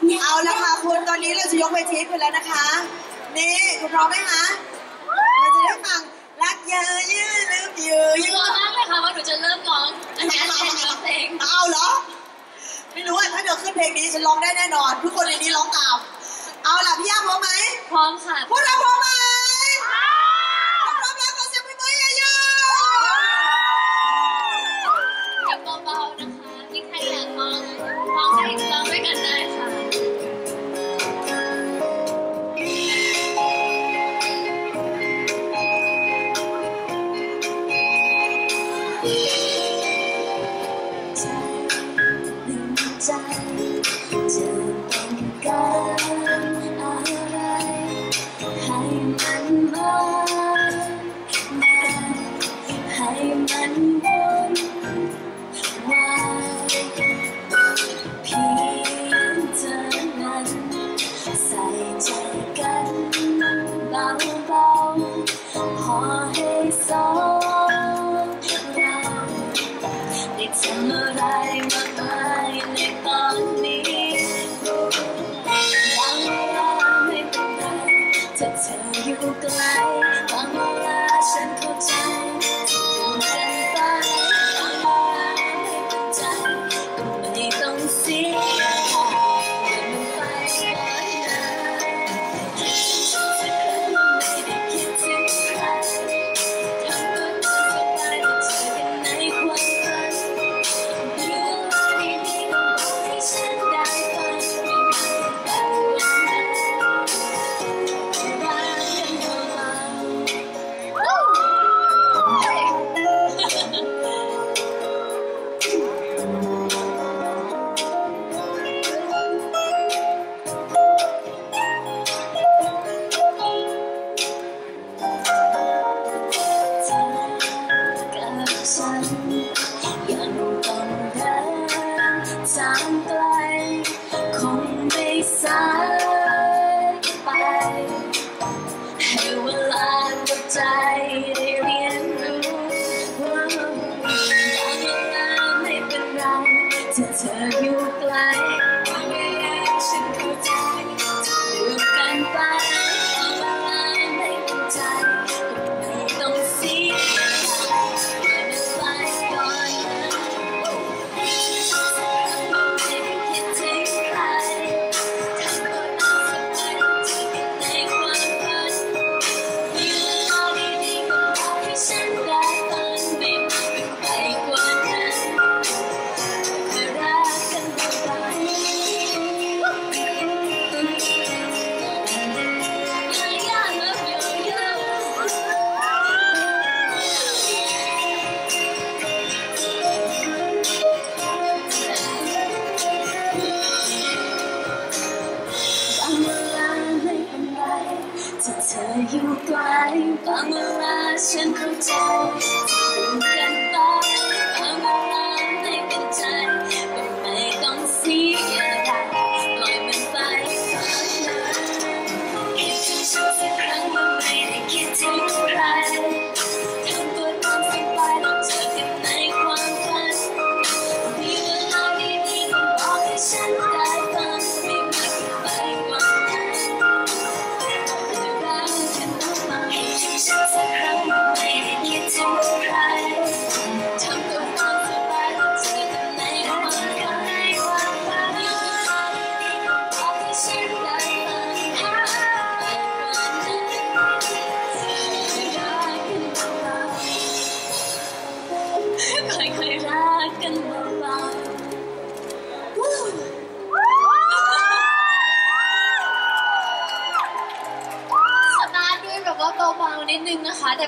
เอาละค่ะคุณตอนนี้เราจะยกเวทีขึ้นแล้วนะคะนี่คุณพร้อมไหมคะเราจะได้ฟังรักเยอะยืดลืมยืดกลัวมากเลยค่ะว่าหนูจะเริ่มร้องอันนี้เป็นเพลงเอาเหรอไม่รู้ว่าถ้าเดี๋ยวขึ้นเพลงนี้ฉันร้องได้แน่นอนทุกคนในนี้ร้องตามเอาล่ะพี่ย่าพร้อมไหมพร้อมค่ะพวกเราพร้อมไหมพร้อมแล้วขอเสียงปรบมือเยอะเพลงเบาๆนะคะมีใครอยากร้องได้ร้องด้วยกันได้ค่ะใจจะต้องการอะไรให้มันมาให้มันวนวายเพียงเธอนั้นใส่ใจกันเบาๆพอให้สองเราได้ทำอะไรมากมายในตอนนี้บางเวลาไม่เป็นไรถ้าเธออยู่ไกลบางเวลาฉันเข้าใจที่อยู่กันไปบางเวลาไม่เป็นใจก็ไม่ต้องเสียมันไปก่อนนะฉันสักครั้งไม่ได้คิดถึงใครทำตัวตามสบายแต่เจอกันในความฝันมีเวลาดีๆก็บอกให้ฉันได้ฟังไม่นานแต่วันนั้นรักกันเบาๆเธอกับฉันยังต้องเดินทางไกลคงไม่สายไปให้เวลากับใจได้เรียนรู้ว่าบางเวลาไม่เป็นไรถ้าเธออยู่ไกลบางเวลาฉันเข้าใจจะลืมกันไปบางเวลาไม่เป็นใจก็ไม่ต้องเสียมันไปก่อนนะฉันสักครั้งก็ไม่ได้คิดถึงใครทำตัวตามสบายเจอกันในความฝันมีเวลาดีๆก็บอกให้ฉันได้ฟังไม่มากไปกว่านั้นแค่รักกันเบาๆบางเวลาไม่เป็นไรถ้าเธออยู่ไกลบางเวลาฉันเข้าใจจะลืมกันไปบางเวลาไม่เป็นใจก็ไม่ต้องเสียดายปล่อยมันไปก่อนนะคิดถึงฉันสักครั้งก็ไม่ได้คิดถึงใครทำตัวตามสบายแล้วเจอกันในความฝันมีเวลาดีๆก็บอกให้ฉันได้ฟังไม่มากไปกว่านั้นรักกันเบาๆคิดถึงฉันสักครั้งก็ไม่ได้คิดถึงใครทำตัวตามสบายแล้วเจอกันในความฝันมีเวลาดีๆก็บอกให้ฉันได้ฟังไม่มากไปกว่านั้นรักกันเบาๆค่อยๆรักกันเบาๆสตาร์ทด้วยแบบว่าเบาๆนิดนึงนะคะ